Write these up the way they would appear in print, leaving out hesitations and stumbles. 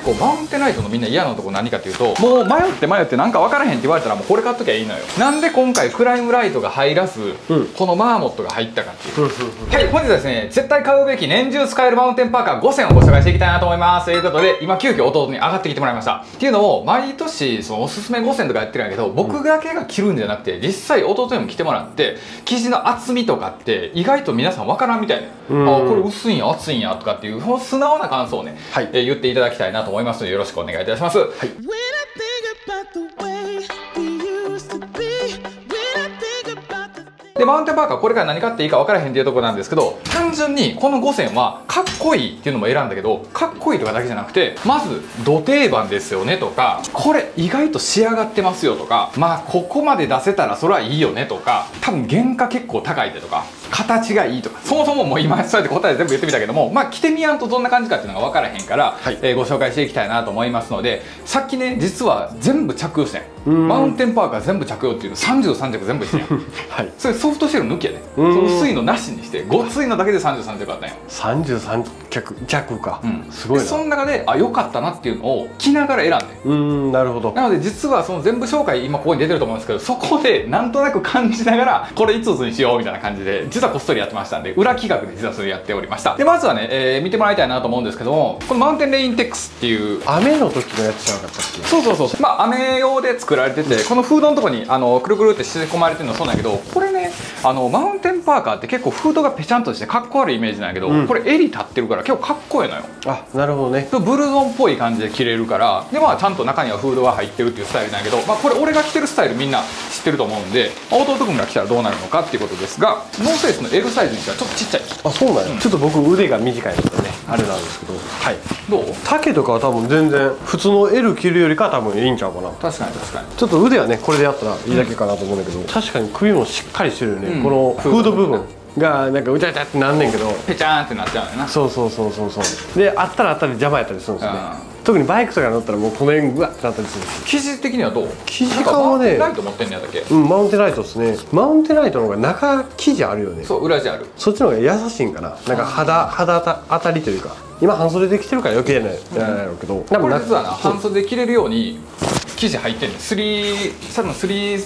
構マウンテンライトのみんな嫌なとこ何かっていうと、もう迷ってなんか分からへんって言われたらもうこれ買っときゃいいのよ。なんで今回クライムライトが入らず、このマーモットが入ったかっていう、はい、本日はですね、絶対買うべき年中使えるマウンテンパーカー5選をご紹介していきたいなと思います。ということで今急遽弟に上がってきてもらいました。っていうのを毎年そのおすすめ5選とかやってるんやけど、僕だけが着るんじゃなくて実際弟にも着てもらって、生地の厚みとかって意外と皆さん分からんみたいね。あ、これ薄いんや厚いんやとかっていう素直な感想をね、はい、言っていただきたいなと思いますのでよろしくお願いいたします。はい。でマウンテンパーカーこれから何買っていいか分からへんっていうところなんですけど、単純にこの5選はかっこいいっていうのも選んだけど、かっこいいとかだけじゃなくて、まずド定番ですよねとか、これ意外と仕上がってますよとか、まあここまで出せたらそれはいいよねとか、多分原価結構高いでとか、形がいいとか、そもそももう今そうやって答え全部言ってみたけども、まあ着てみやんとどんな感じかっていうのが分からへんから、はい、ご紹介していきたいなと思いますので、さっきね実は全部着用してん、マウンテンパーカー全部着用っていうの33着全部してんやんはい、それソフトシェル抜きやで、その薄いのなしにしてごついのだけで33着あったんや。 33着か、すごいな。 その中で良かったなっていうのを着ながら選んで、 なるほど。 なので実はその全部紹介今ここに出てると思うんですけど、そこでなんとなく感じながらこれ5つにしようみたいな感じで実はこっそりやってましたんで、裏企画で実はそれやっておりました。でまずはね、見てもらいたいなと思うんですけども、このマウンテンレインテックスっていう雨の時のやつじゃなかったっけ。 そうまあ雨用で作られてて、このフードのとこにくるくるって吸い込まれてるのそうなんやけど、これねマウンテンパーカーって結構フードがペチャンとしてかっこ悪いイメージなんやけど、これ襟立ってるから結構かっこいいのよ。 あ、なるほどね。 ブルゾンっぽい感じで着れるから、でまあちゃんと中にはフードが入ってるっていうスタイルなんやけど、まあこれ俺が着てるスタイルみんな知ってると思うんで、弟君が着たらどうなるのかっていうことですが、ノーフェイスの L サイズにしてはちょっとちっちゃい。 あ、そうなんや。ちょっと僕腕が短いのでね、あれなんですけど、はい。 どう？ 丈とかは多分全然普通の L 着るよりかは多分いいんちゃうかな。 確かにちょっと腕はねこれでやったらいいだけかなと思うんだけど、確かに首もしっかりしてるよね、このフード部分がなんかうちゃうちゃってなんねんけど、 ペチャーンってなっちゃうよな。 そうで、あったら邪魔やったりするんですよね。特にバイクとか乗ったらもうこの辺グワッてなったりするし。 生地的にはどう？ 生地感はね、 ライト持ってんのやったっけ？ マウンテンライトですね。マウンテンライトの方が中生地あるよね。 そう、裏地ある。 そっちの方が優しいんかな。なんか肌当たりというか、今半袖で着てるから余計やないろうけど、 これ実はな半袖で着れるように生地入ってんねん。さっきの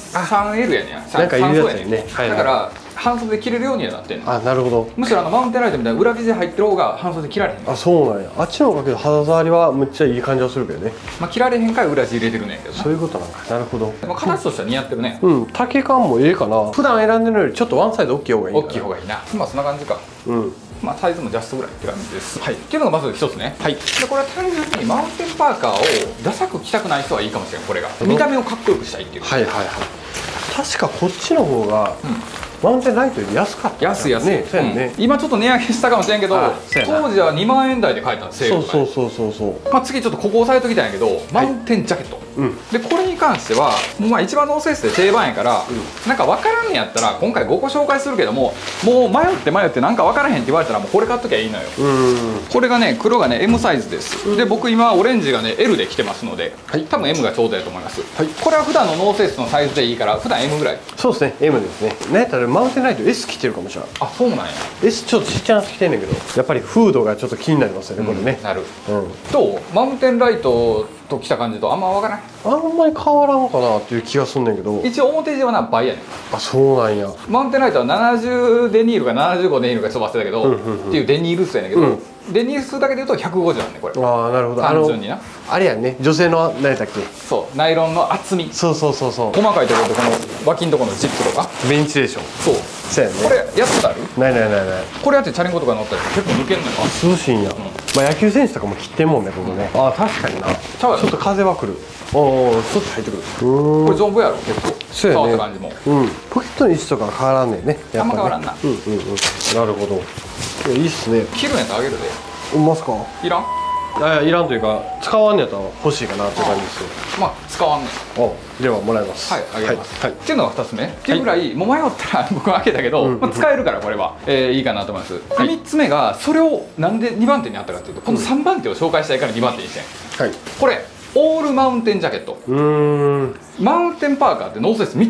3L やねん。 なんかいるやつやね。 だから半袖で着れるようにはなってんねん。 あ、なるほど。 むしろマウンテンライトみたいな裏生地入ってる方が半袖で着られへん。 あ、そうなんや。あっちの方がけど肌触りはむっちゃいい感じはするけどね。 まあ着られへんから裏地入れてるねんけど。 そういうことなんか。なるほど。 まあ形としては似合ってるね。 丈感もええかな。普段選んでるよりちょっとワンサイズ大きい方がいい。 大きい方がいいな。まあそんな感じか。まあサイズもジャストぐらいって感じです。はい。っていうのがまず一つね。はい。でこれは単純にマウンテンパーカーをダサく着たくない人はいいかもしれない。これが見た目をかっこよくしたいっていう。 はい。確かこっちの方がマウンテンライトより安かった。 安いね。 今ちょっと値上げしたかもしれんけど、当時は2万円台で買えたんですよ。 そう。 まあ次ちょっとここ押さえときたんやけど、マウンテンジャケット。でこれに関してはもうまあ一番ノースフェイスで定番やから、なんか分からんねやったら今回5個紹介するけども、もう迷ってなんか分からへんって言われたらもうこれ買っときゃいいのよ。これがね黒がね M サイズです。で僕今オレンジがね L で着てますので、多分 M がちょうどやと思います。これは普段のノースフェイスのサイズでいいから普段 M ぐらい。そうですね M ですね。なんやったらマウンテンライト S 着てるかもしれない。 あ、そうなんや。 S ちょっとちっちゃな着てんねんけど、やっぱりフードがちょっと気になりますよねこれね。 なる。どう？マウンテンライトと着た感じとあんま分からない？ あんまり変わらんかなっていう気がすんねんけど、 一応表地はな倍やねん。 あ、そうなんや。 マウンテンライトは70デニールか75デニールか飛ばしてたけどっていうデニール数やねんけど、デニール数だけでいうと150なんねこれ。 ああ、なるほど。 単純になあれやね、女性の何やったっけ。 そう、ナイロンの厚み。 そう細かいところとこの脇のところのジップとかベンチレーション。そうやね。 これやったことある？ ない。 これやってチャリンコとか乗ったら結構抜けんのよ。 涼しいんや。まあ野球選手とかも切ってんもんねここね。ああ、確かにな。ちょっと風は来る。おお、ちょっと入ってくる。これ丈夫やろ結構。 そうやね。 触った感じも。 ポケットの位置とか変わらんねんね。 あんま変わらんな。 なるほど。いいっすね。 切るんやったらあげるで。 いますか？ いらん？ いらんというか使わんねやったら欲しいかなっていう感じですよ。 まあ使わんねん。 ではもらいます。 はい、あげます。っていうのが2つ目っていうぐらいもう迷ったら僕は開けたけど使えるからこれはいいかなと思います。3つ目がそれをなんで2番手にあったかっていうと、この3番手を紹介したいから2番手にしてん。これオールマウンテンジャケット。マウンテンパーカーってノースフェイス3つあんねん。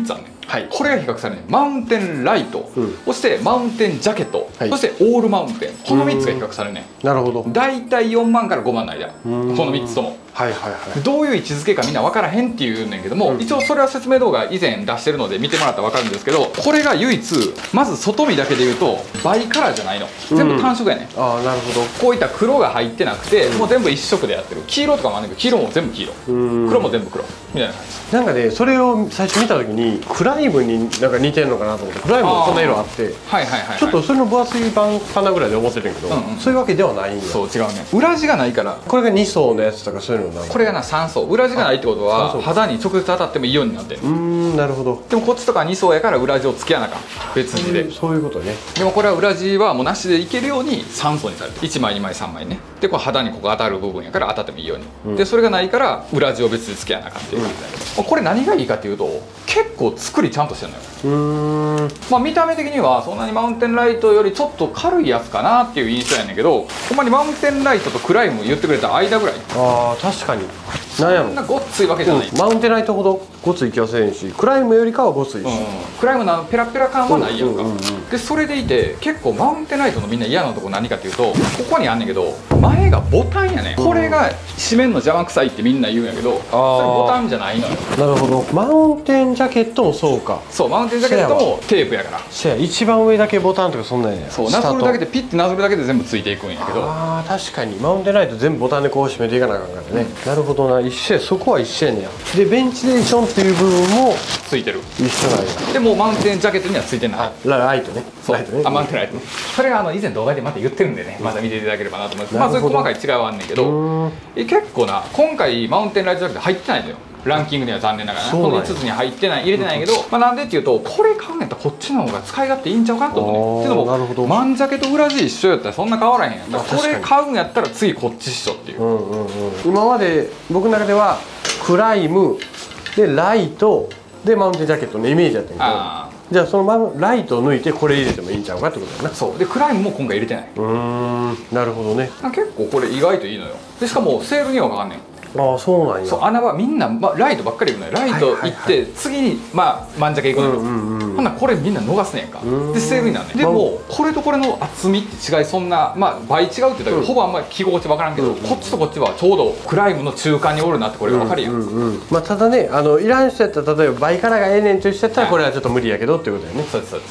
はい、 これが比較されるね。マウンテンライト、そしてマウンテンジャケット、そしてオールマウンテン、この3つが比較されるね。 なるほど。 大体4万から5万の間、この3つとも。 はいはいはい。 どういう位置づけかみんな分からへんっていうんねんけども、一応それは説明動画以前出してるので見てもらったら分かるんですけど、これが唯一まず外見だけで言うとバイカラーじゃないの、全部単色やねん。 ああなるほど。 こういった黒が入ってなくて、もう全部一色でやってる。黄色とかもあるんだけど、黄色も全部黄色、黒も全部黒みたいな感じ。 なんかね、それを最初見た時にクライムになんか似てるのかなと思って、クライムもこんな色あって、ちょっとそれの分厚い版かなぐらいで思ってるんやけど、そういうわけではないんや。 そう違うね、裏地がないから。 これが2層のやつとかそういうのなの。 これがな3層、裏地がないってことは肌に直接当たってもいいようになってる。 なるほど。 でもこっちとか2層やから裏地をつけやなあかん、別地で。 そういうことね。 でもこれは裏地はもうなしでいけるように3層にされてる。1枚2枚3枚ね。でこれ肌にここ当たる部分やから当たってもいいように、でそれがないから裏地を別でつけやなあかんっていう感じだけど、これ何がいいかっていうと結構作りちゃんとしてるのよ。まあ見た目的にはそんなにマウンテンライトよりちょっと軽いやつかなっていう印象やねんけど、ほんまにマウンテンライトとクライム言ってくれた間ぐらい。 ああ確かに。なんやろ、 そんなごっついわけじゃない、 マウンテンライトほどごつい気はせんし、クライムよりかはごついし、 クライムのペラペラ感はないやんか。でそれでいて結構マウンテンライトのみんな嫌なとこ何かっていうと、ここにあんねんけど前がボタンやねん。これが締めんの邪魔くさいってみんな言うんやけど、それボタンじゃないのよ。 なるほど。マウンテンジャケットもそうか。 そう、マウンテンジャケットもテープやから。 せや、一番上だけボタンとかそんなんや。 そう、なぞるだけでピッてなぞるだけで全部ついていくんやけど。 ああ確かにマウンテンライト全部ボタンでこう締めていかなあかんからね。なるほどな。一緒や、そこは一緒やねんや。でベンチレーションっていう部分もついてる。 一緒なんや。 でもマウンテンジャケットにはついてない。 ライトね。 そう、 ライトね。 マウンテンライトね。それが以前動画でまた言ってるんでね、また見ていただければなと思います。まあそういう細かい違いはあんねんけど、結構な今回マウンテンライトジャケット入ってないのよ。ランキングには残念ながらね、この5つに入ってない、入れてないけど、まあなんでっていうと、これ買うんやったらこっちの方が使い勝手いいんちゃうかと思うね。っていうのもマンジャケと裏地一緒やったらそんな変わらへんやん。だからこれ買うんやったら次こっちっしょっていう。 今まで僕の中ではクライムでライトでマウンテンジャケットのイメージだったけど、じゃあそのライトを抜いてこれ入れてもいいんちゃうかってことだよな。 そうでクライムも今回入れてない。 なるほどね。 結構これ意外といいのよ。でしかもセールにはかかんねん。 ああそうなんや。 そう、穴はみんな、ライトばっかり行くのよ。ライト行って次にマンジャケ行くのよ。ほんならこれみんな逃すねんか。でセールになるねん。でもこれとこれの厚みって違いそんな倍違うって言ったけど、ほぼあんまり着心地分からんけど、こっちとこっちはちょうどクライムの中間におるなってこれ分かるやん。 まあただね、いらん人やったら例えばバイカラーがええねんという人やったらこれはちょっと無理やけどっていうことだよね。 そうですそうです。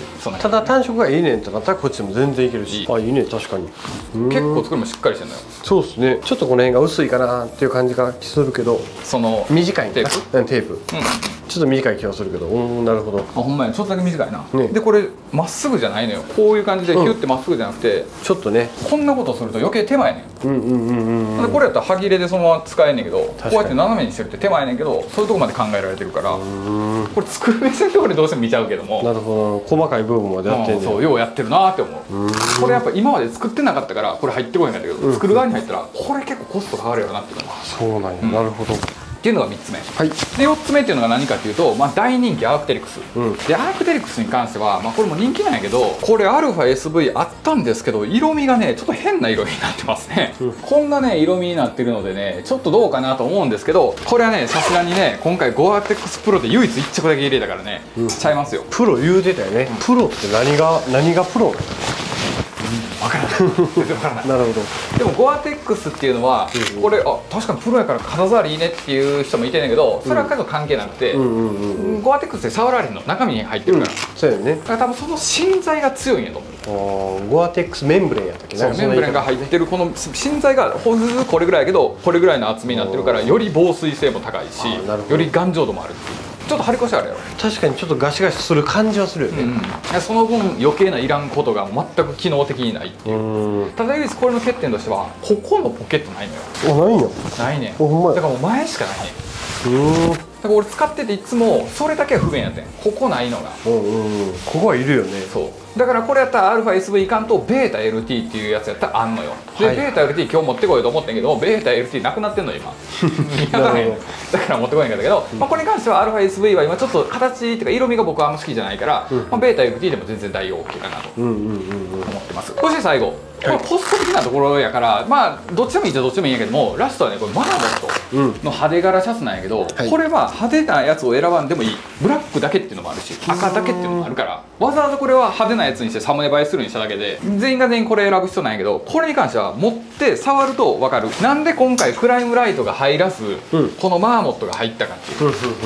ただ単色がいいねんとなったらこっちでも全然いけるし。あいいね確かに。 結構作りもしっかりしてるのよ。 そうですね。ちょっとこの辺が薄いかなっていう感じがするけど、 その短いテープ、 ちょっと短い気がするけど、なるほど。 あほんまや、ちょっとだけ短いな。でこれまっすぐじゃないのよ。こういう感じでヒュッてまっすぐじゃなくて、 ちょっとねこんなことすると余計手前ねん。これやったら歯切れでそのまま使えんねんけど、こうやって斜めにしてるって手前ねんけど、そういうとこまで考えられてるから、これ作る目線で俺どうしても見ちゃうけども。 なるほど。細かい部分までやってんねん。 そうようやってるなって思う。これやっぱ今まで作ってなかったからこれ入ってこへんかったけど、作る側に入ったらこれ結構コストかかるよなっていうの。 そうなんや。なるほど。 っていうのが3つ目、で4つ目っていうのが何かっていうと、大人気アークテリクス、でアークテリクスに関しては、これも人気なんやけど、これ α SV あったんですけど色味がねちょっと変な色になってますね、こんなね色味になってるのでねちょっとどうかなと思うんですけど、これはねさすがにね今回ゴアテックスプロで唯一1着だけ入れたからね、ちゃいますよ。 プロ言うてたよね。プロって何がプロ？ 分からない全然分からないなるほど。 でもゴアテックスっていうのは、これ確かにプロやから肌触りいいねっていう人もいてんねんけど、それは関係なくて、ゴアテックスって触られへんの、中身に入ってるから、 そうやね。 だから多分その芯材が強いんやと思う。 ゴアテックスメンブレンやったっけ。 そうメンブレンが入ってるこの芯材がほずこれぐらいやけど、これぐらいの厚みになってるからより防水性も高いし、より頑丈度もあるっていう。ちょっと張り越しあるやろ。 確かにちょっとガシガシする感じはするよね。 その分余計ないらんことが全く機能的にないっていう。ただ唯一これの欠点としてはここのポケットないのよ。 ないの？ ないねん。 ほんまや。 だからもう前しかないねん。だから俺使ってていつもそれだけは不便やってん。ここないのが。 ここはいるよね。 そうだからこれやったら αSV いかんと βLT っていうやつやったらあんのよ。で βLT 今日持ってこようと思ってんけど βLT なくなってんの今見当たらへん。だから持ってこいんかったけど、これに関しては αSV は今ちょっと形っていうか色味が僕はあんま好きじゃないから、βLT でも全然大 OK かなと思ってます。そして最後これコスト的なところやから、まあどっちでもいいっちゃどっちでもいいんやけども、ラストはねこれマーモットの派手柄シャツなんやけど、これは派手なやつを選ばんでもいい。ブラックだけっていうのもあるし、赤だけっていうのもあるから、わざわざこれは派手なやつにしてサムネ映えするにしただけで、全員が全員これ選ぶ必要ないんやけど、これに関しては持って触ると分かる。なんで今回クライムライトが入らず、このマーモットが入ったかっていう。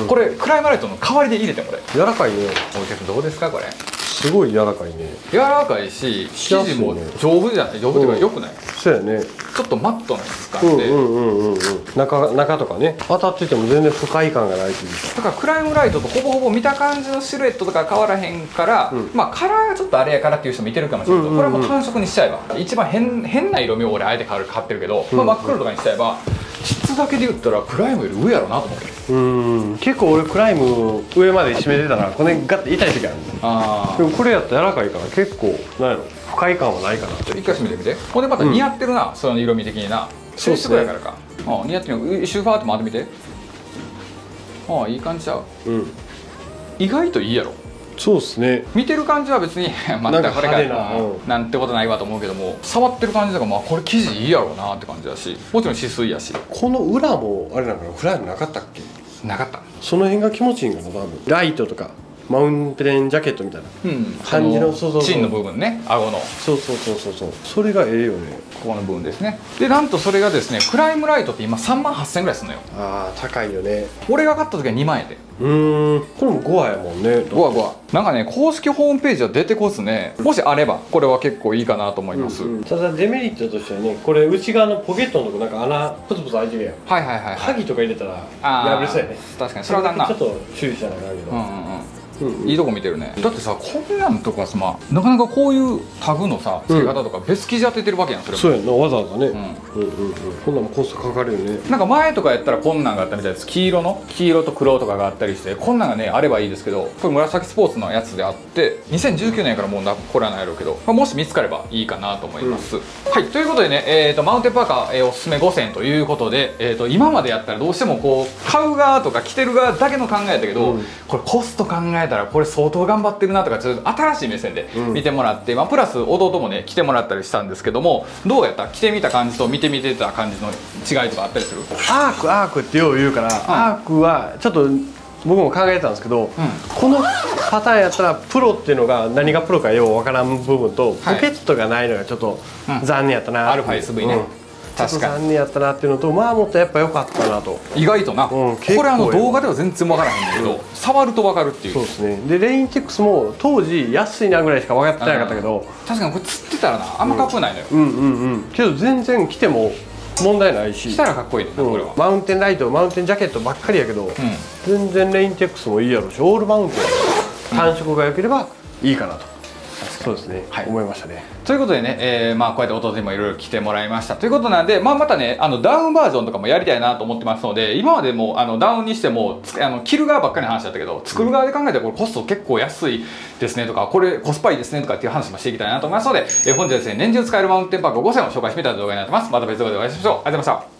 これクライムライトの代わりで入れてもこれ柔らかいね。 お客さんどうですかこれ。 すごい柔らかいね。 柔らかいし生地も丈夫じゃない。丈夫っていうか良くない。 そうやね。 ちょっとマットな質感で、 中とかね当たってても全然不快感がないというか。 だからクライムライトとほぼほぼ見た感じのシルエットとか変わらへんから、まあカラーがちょっとあれやからっていう人もいてるかもしれないけど、これはもう単色にしちゃえば一番変な色味を俺あえて買ってるけど、まあ、真っ黒とかにしちゃえば質だけで言ったらクライムより上やろうなと思って。 結構俺クライム上まで締めてたらこれガッて痛い時ある。でもこれやったら柔らかいから結構なんやろ不快感はないかな。 一回締めてみて。これまた似合ってるな、その色味的にな。そうするやからか。似合ってるよ。一周ファーって回ってみて。いい感じちゃう。意外といいやろ。 そうっすね。 見てる感じは別にまたこれかなんてことないわと思うけども、触ってる感じとかまあこれ生地いいやろうなって感じだし、もちろん止水やし。 この裏もあれなんかな、クライムなかったっけ。 なかった。 その辺が気持ちいいんかな多分。ライトとかマウンテンジャケットみたいな感じのチンの部分ね、顎の。 そうそれがええよね。 ここの部分ですね。でなんとそれがですね、クライムライトって今3万8000円ぐらいするのよ。 ああ高いよね。 俺が買った時は2万円で。 これも5話やもんね。 5話なんかね、公式ホームページは出てこずね、もしあればこれは結構いいかなと思います。 ただデメリットとしてはね、これ内側のポケットのとこなんか穴プツプツ開いてるやん。鍵とか入れたら破れそうやね。 確かにそれはなんな、 ちょっと注意しながらけど。 いいとこ見てるね。だってさ、こんなんとかさ、なかなかこういうタグのさ付け方とか別生地当ててるわけやん。それそうやんな、わざわざね。こんなんもコストかかるよね。 なんか前とかやったらこんなんがあったみたいです。黄色と黒とかがあったりして、こんなんがねあればいいですけど、これ紫スポーツのやつであって2019年からもうこれはないやろうけど、もし見つかればいいかなと思います。はい、ということでね、マウンテンパーカー、おすすめ5選ということで、今までやったらどうしてもこう買う側とか着てる側だけの考えやったけど、これコスト考えたらこれ相当頑張ってるなとか、ちょっと新しい目線で見てもらって、プラス弟もね着てもらったりしたんですけども、どうやった？着てみた感じと見てみてた感じの違いとかあったりする？ アークってよう言うから、アークはちょっと僕も考えてたんですけど、このパターンやったらプロっていうのが何がプロかようわからん部分と、ポケットがないのがちょっと残念やったな。 アルファ SV ね。 確かに残念やったなっていうのと、もっとやっぱ良かったなと。 意外とな、これ動画では全然分からへんだけど、触ると分かるっていう。 そうですね。でレインテックスも当時安いなぐらいしか分かってなかったけど、 確かにこれ釣ってたらなあんまかっこないのよ。 けど全然着ても問題ないし、 着たらかっこいいね、これは。 マウンテンライト、マウンテンジャケットばっかりやけど、全然レインテックスもいいやろし、オールマウンテン単色が良ければいいかなと。そうですね、思いましたね。 ということでね、こうやって弟にもいろいろ来てもらいましたということなんで、またねダウンバージョンとかもやりたいなと思ってますので、今までもダウンにしても着る側ばっかりの話だったけど、作る側で考えたらこれコスト結構安いですねとか、これコスパいいですねとかっていう話もしていきたいなと思いますので、本日はですね年中使えるマウンテンパーカー5選を紹介してみた動画になってます。また別動画でお会いしましょう。ありがとうございました。